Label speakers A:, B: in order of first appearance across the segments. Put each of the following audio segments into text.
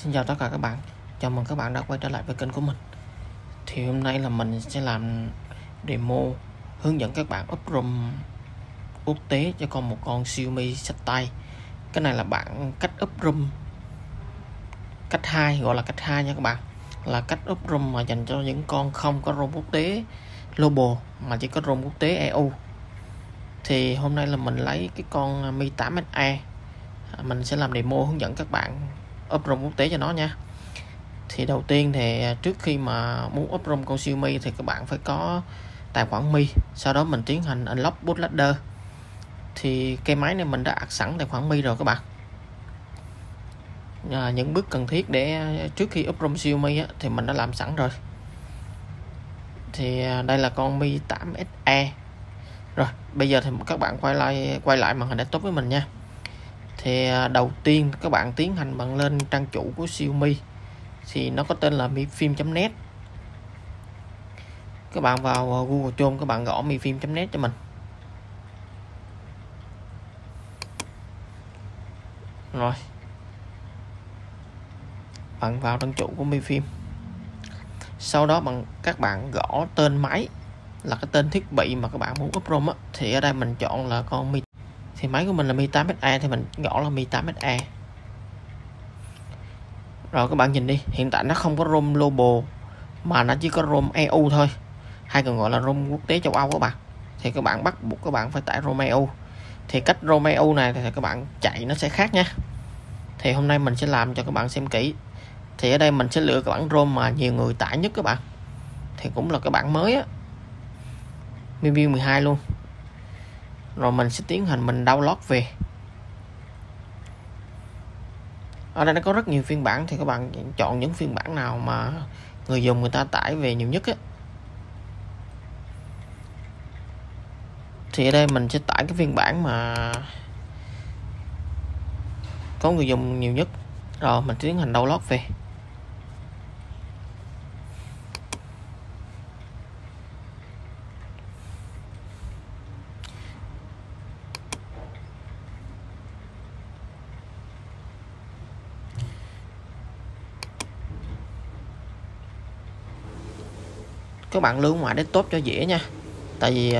A: Xin chào tất cả các bạn, chào mừng các bạn đã quay trở lại với kênh của mình. Thì hôm nay là mình sẽ làm demo hướng dẫn các bạn up ROM quốc tế cho một con Xiaomi xách tay. Cái này là cách up ROM cách 2, gọi là cách 2 nha các bạn. Là cách up ROM mà dành cho những con không có ROM quốc tế global mà chỉ có ROM quốc tế EU. Thì hôm nay là mình lấy cái con Mi 8SE, mình sẽ làm demo hướng dẫn các bạn up ROM quốc tế cho nó nha. Thì đầu tiên thì trước khi mà muốn up ROM con Xiaomi thì các bạn phải có tài khoản Mi. Sau đó mình tiến hành unlock bootloader. Thì cái máy này mình đã ạc sẵn tài khoản Mi rồi các bạn. Những bước cần thiết để trước khi up ROM Xiaomi thì mình đã làm sẵn rồi. Thì đây là con Mi 8SE. Rồi bây giờ thì các bạn quay lại màn hình desktop với mình nha. Thì đầu tiên các bạn tiến hành bằng lên trang chủ của Xiaomi, thì nó có tên là mifilm.net. Các bạn vào Google Chrome, các bạn gõ mifilm.net cho mình. Rồi bạn vào trang chủ của Mifilm. Sau đó các bạn gõ tên máy, là cái tên thiết bị mà các bạn muốn up ROM á. Thì ở đây mình chọn là con Mi. Thì máy của mình là Mi 8SE thì mình gõ là Mi 8SE. Rồi các bạn nhìn đi, hiện tại nó không có ROM global mà nó chỉ có ROM EU thôi, hay còn gọi là ROM quốc tế châu Âu các bạn. Thì các bạn bắt buộc các bạn phải tải ROM EU. Thì cách ROM EU này thì các bạn chạy nó sẽ khác nha. Thì hôm nay mình sẽ làm cho các bạn xem kỹ. Thì ở đây mình sẽ lựa cái bản ROM mà nhiều người tải nhất các bạn, thì cũng là cái bản mới á, MIUI 12 luôn. Rồi mình sẽ tiến hành mình download về. Ở đây nó có rất nhiều phiên bản, thì các bạn chọn những phiên bản nào mà người dùng người ta tải về nhiều nhất á. Thì ở đây mình sẽ tải cái phiên bản mà có người dùng nhiều nhất. Rồi mình tiến hành download về. Các bạn lưu ngoài desktop cho dễ nha. Tại vì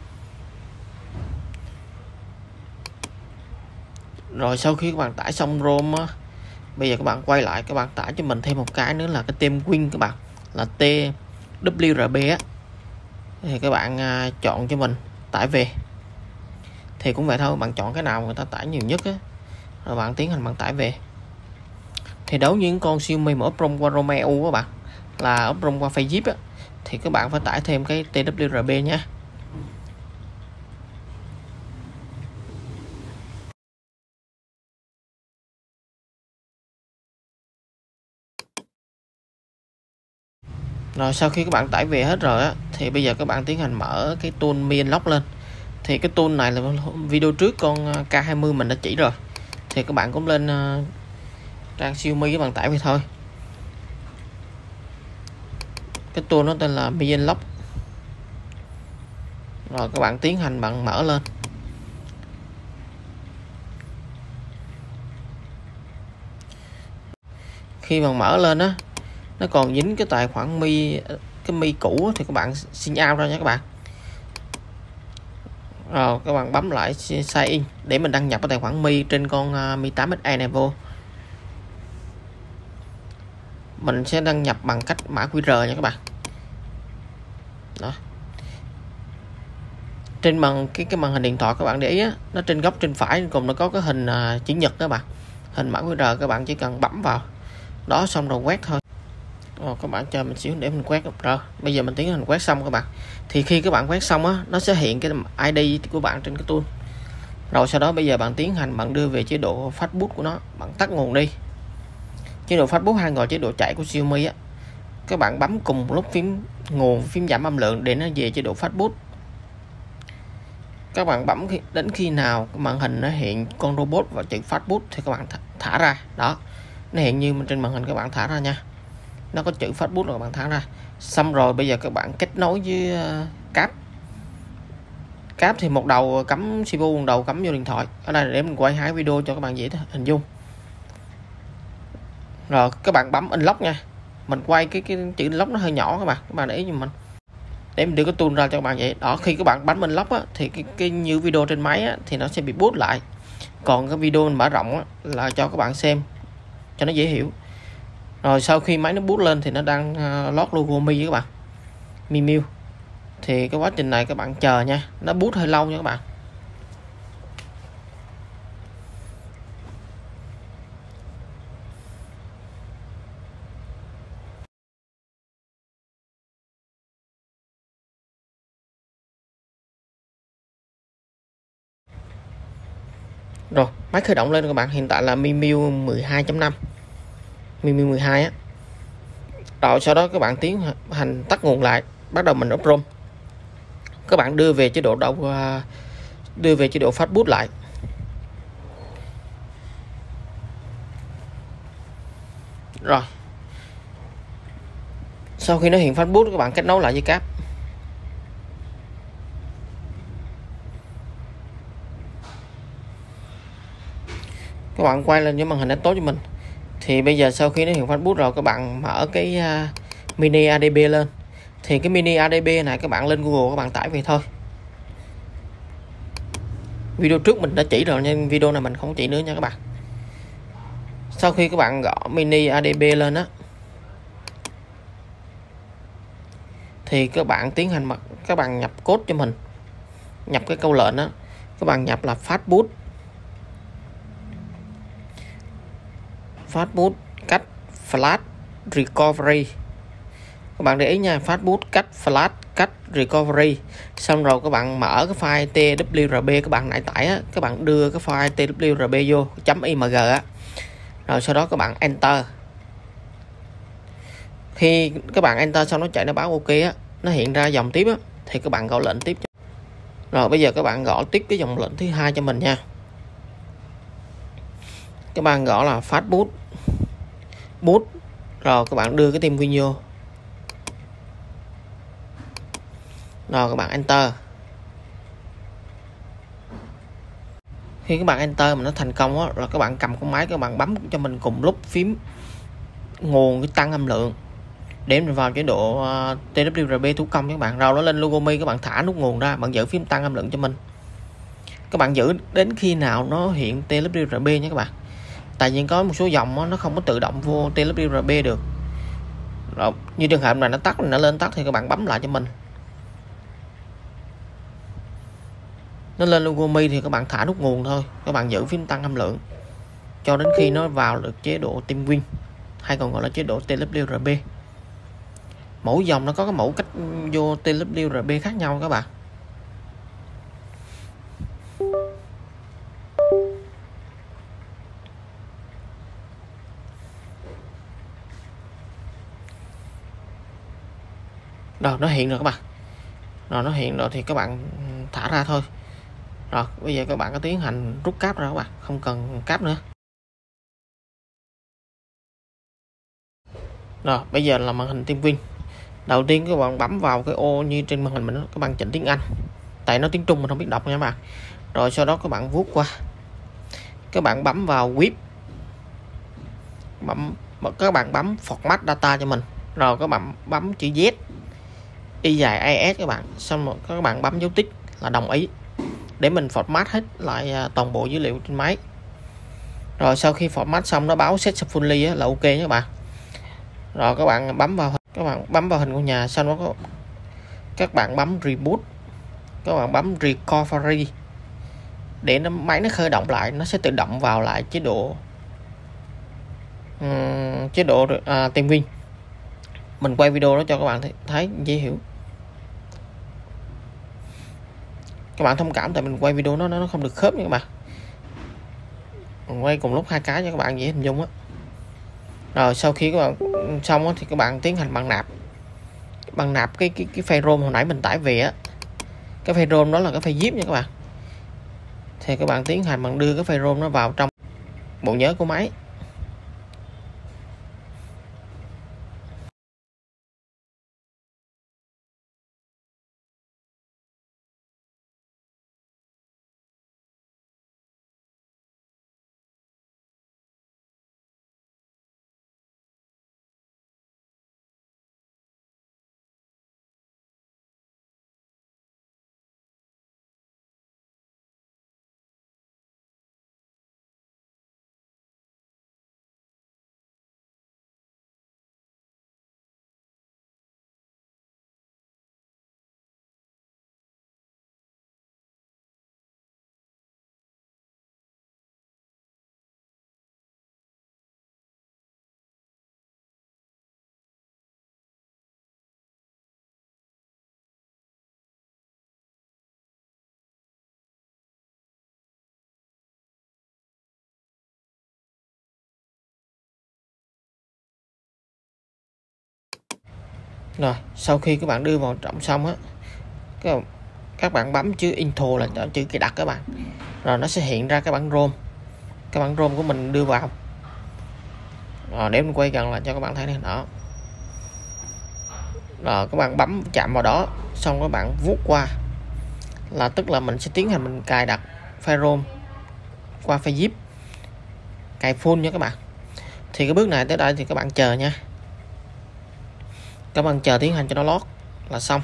A: rồi sau khi các bạn tải xong ROM á, bây giờ các bạn quay lại, các bạn tải cho mình thêm một cái nữa là cái tem Win các bạn, là TWRP á. Thì các bạn chọn cho mình tải về. Thì cũng vậy thôi, bạn chọn cái nào người ta tải nhiều nhất á, rồi bạn tiến hành bạn tải về. Thì đối với những con Xiaomi mà up ROM qua ROM EU các bạn, là up ROM qua Phase á, thì các bạn phải tải thêm cái TWRP nha. Rồi sau khi các bạn tải về hết rồi á, thì bây giờ các bạn tiến hành mở cái tool Mi Unlock lên. Thì cái tool này là video trước con K20 mình đã chỉ rồi. Thì các bạn cũng lên trang Xiaomi các bạn tải về thôi. Cái tool nó tên là Mi Unlock. Rồi các bạn tiến hành bạn mở lên. Khi bạn mở lên á, nó còn dính cái tài khoản Mi, cái Mi cũ thì các bạn sign out ra nha các bạn. Rồi các bạn bấm lại sign in để mình đăng nhập cái tài khoản Mi trên con Mi 8SE này vô. Mình sẽ đăng nhập bằng cách mã QR nha các bạn. Đó. Trên cái màn hình điện thoại các bạn để ý á, nó trên góc trên phải cùng nó có cái hình chữ nhật các bạn, hình mã QR. Các bạn chỉ cần bấm vào đó xong rồi quét thôi. Rồi các bạn chờ mình xíu để mình quét. Rồi bây giờ mình tiến hành quét xong các bạn. Thì khi các bạn quét xong á, nó sẽ hiện cái ID của bạn trên cái tool. Rồi sau đó bây giờ bạn tiến hành bạn đưa về chế độ fastboot của nó, bạn tắt nguồn đi. Chế độ fastboot hay gọi chế độ chạy của Xiaomi á, các bạn bấm cùng lúc phím nguồn, phím giảm âm lượng để nó về chế độ fastboot. Các bạn bấm đến khi nào màn hình nó hiện con robot và chữ fastboot thì các bạn thả ra. Đó, nó hiện như trên màn hình, các bạn thả ra nha. Nó có chữ fastboot rồi các bạn thả ra. Xong rồi bây giờ các bạn kết nối với cáp thì một đầu cắm CPU, một đầu cắm vô điện thoại. Ở đây để mình quay hai video cho các bạn dễ hình dung. Rồi các bạn bấm unlock nha. Mình quay cái chữ unlock nó hơi nhỏ các bạn để ý giùm mình. Để mình đưa cái tool ra cho các bạn vậy. Đó, khi các bạn bấm unlock á, thì cái như video trên máy á, thì nó sẽ bị boot lại. Còn cái video mình mở rộng á, là cho các bạn xem cho nó dễ hiểu. Rồi sau khi máy nó boot lên thì nó đang lót logo Mi các bạn, Mi Miu. Thì cái quá trình này các bạn chờ nha, nó boot hơi lâu nha các bạn. Rồi máy khởi động lên các bạn, hiện tại là Mi Miu 12.5, Mi Miu 12 á. Rồi sau đó các bạn tiến hành tắt nguồn lại, bắt đầu mình up ROM. Các bạn đưa về chế độ fast boot lại. Rồi sau khi nó hiện fast boot, các bạn kết nối lại với cáp. Các bạn quay lên với màn hình desktop cho mình. Thì bây giờ sau khi nó hiện fast boot rồi, các bạn mở cái mini ADB lên. Thì cái mini ADB này các bạn lên Google các bạn tải về thôi. Video trước mình đã chỉ rồi nhưng video này mình không chỉ nữa nha các bạn. Sau khi các bạn gõ mini ADB lên á, thì các bạn tiến hành các bạn nhập code cho mình. Nhập cái câu lệnh á, các bạn nhập là fastboot cách flash recovery. Các bạn để ý nha, fastboot cách flash cách recovery. Xong rồi các bạn mở cái file twrb các bạn nãy tải á, các bạn đưa cái file twrb vô .img á. Rồi sau đó các bạn enter. Khi các bạn enter xong nó chạy nó báo ok á, nó hiện ra dòng tiếp á, thì các bạn gõ lệnh tiếp. Rồi bây giờ các bạn gõ tiếp cái dòng lệnh thứ hai cho mình nha. Các bạn gõ là fastboot boot. Rồi các bạn đưa cái team win vô. Rồi các bạn enter. Khi các bạn enter mà nó thành công á, là các bạn cầm con máy, các bạn bấm cho mình cùng lúc phím nguồn cái tăng âm lượng để mình vào chế độ twrb thủ công các bạn. Rồi nó lên logo Mi, các bạn thả nút nguồn ra, bạn giữ phím tăng âm lượng cho mình. Các bạn giữ đến khi nào nó hiện twrb nhé các bạn. Tại vì có một số dòng đó, nó không có tự động vô twrb được. Rồi, như trường hợp này nó tắt, nó lên tắt thì các bạn bấm lại cho mình. Nó lên logo Mi thì các bạn thả nút nguồn thôi, các bạn giữ phím tăng âm lượng cho đến khi nó vào được chế độ team win, hay còn gọi là chế độ twrb. Mỗi dòng nó có cái mẫu cách vô twrb khác nhau các bạn. Rồi nó hiện rồi các bạn. Rồi nó hiện rồi thì các bạn thả ra thôi. Rồi bây giờ các bạn có tiến hành rút cáp ra các bạn, không cần cáp nữa. Rồi bây giờ là màn hình team win. Đầu tiên các bạn bấm vào cái ô như trên màn hình mình, các bạn chỉnh tiếng Anh, tại nó tiếng Trung mình không biết đọc nha các bạn. Rồi sau đó các bạn vuốt qua, các bạn bấm vào whip, các bạn bấm format data cho mình. Rồi các bạn bấm chữ Z y dài AS các bạn, xong rồi các bạn bấm dấu tích là đồng ý để mình format hết lại toàn bộ dữ liệu trên máy. Rồi sau khi format xong nó báo set fully là ok nhé các bạn. Rồi các bạn bấm vào hình của nhà, xong đó các bạn bấm reboot, các bạn bấm recovery để máy nó khởi động lại, nó sẽ tự động vào lại chế độ team win. Mình quay video đó cho các bạn thấy dễ hiểu. Các bạn thông cảm tại mình quay video nó không được khớp nha các bạn. Mình quay cùng lúc hai cái cho các bạn dễ hình dung á. Rồi sau khi các bạn xong á, thì các bạn tiến hành bằng nạp cái file ROM hồi nãy mình tải về á. Cái file ROM đó là cái file zip nha các bạn. Thì các bạn tiến hành bằng đưa cái file ROM nó vào trong bộ nhớ của máy. Rồi sau khi các bạn đưa vào trọng xong á, các bạn bấm chữ intro là chữ cài đặt các bạn, rồi nó sẽ hiện ra cái bản ROM, của mình đưa vào. Rồi để mình quay gần lại cho các bạn thấy này đó. Rồi các bạn bấm chạm vào đó, xong các bạn vuốt qua, là tức là mình sẽ tiến hành mình cài đặt file ROM qua file zip, cài full nha các bạn. Thì cái bước này tới đây thì các bạn chờ nha, các bạn chờ tiến hành cho nó load là xong.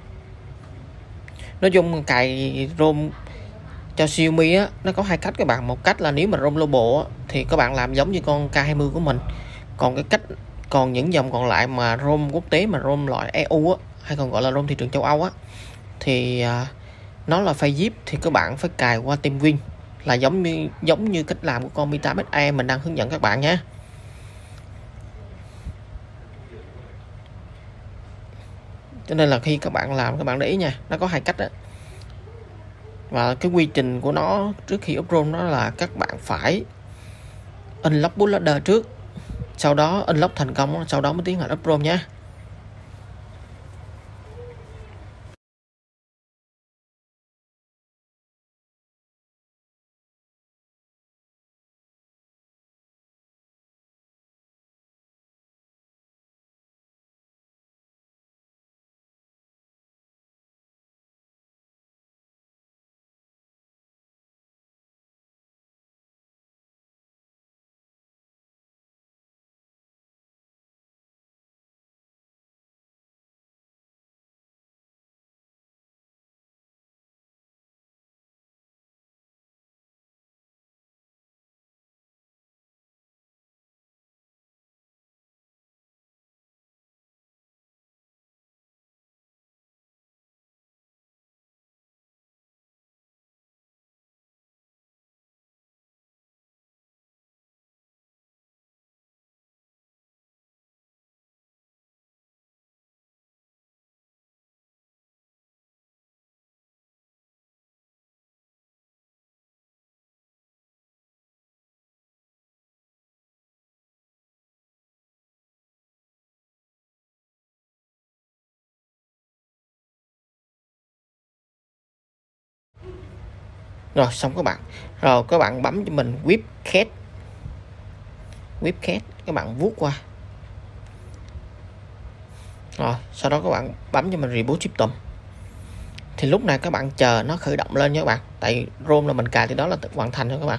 A: Nói chung cài ROM cho Xiaomi á, nó có hai cách các bạn. Một cách là nếu mà ROM global á, thì các bạn làm giống như con K20 của mình. Còn những dòng còn lại mà ROM quốc tế, mà ROM loại EU á, hay còn gọi là ROM thị trường châu Âu á, thì nó là file zip, thì các bạn phải cài qua TeamWin, là giống như cách làm của con Mi 8Xe mình đang hướng dẫn các bạn nhé. Cho nên là khi các bạn làm, các bạn để ý nha, nó có hai cách đó. Và cái quy trình của nó trước khi up ROM đó là các bạn phải unlock bootloader trước, sau đó unlock thành công, sau đó mới tiến hành up ROM nhé. Rồi xong các bạn. Rồi các bạn bấm cho mình whip cat, các bạn vuốt qua. Rồi sau đó các bạn bấm cho mình reboot system. Thì lúc này các bạn chờ nó khởi động lên nha các bạn. Tại ROM là mình cài thì đó là tự hoàn thành thôi các bạn.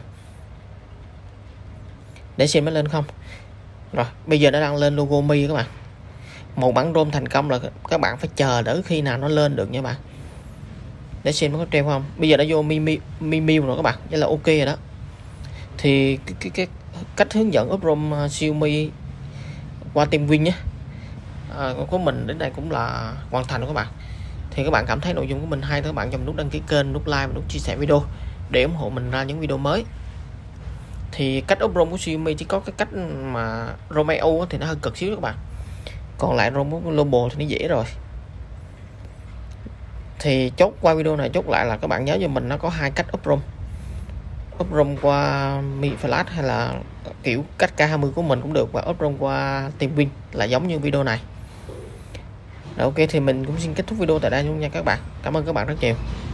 A: Để xem nó lên không. Rồi bây giờ nó đang lên logo Mi các bạn. Một bản ROM thành công là các bạn phải chờ đợi khi nào nó lên được nha các bạn. Để xem nó có treo không. Bây giờ đã vô Mi rồi các bạn, vậy là ok rồi đó. Thì cái cách hướng dẫn up ROM Xiaomi qua TeamWin nhé, của mình đến đây cũng là hoàn thành rồi các bạn. Thì các bạn cảm thấy nội dung của mình hay thì các bạn cho mình nút đăng ký kênh, nút like và nút chia sẻ video để ủng hộ mình ra những video mới. Thì cách up ROM của Xiaomi chỉ có cái cách mà ROM EU thì nó hơi cực xíu các bạn, còn lại ROM global thì nó dễ rồi. Thì chốt qua video này chốt lại là các bạn nhớ cho mình nó có hai cách up ROM qua Mi Flash hay là kiểu cách K20 của mình cũng được, và up ROM qua TeamWin là giống như video này. Rồi ok, thì mình cũng xin kết thúc video tại đây luôn nha các bạn. Cảm ơn các bạn rất nhiều.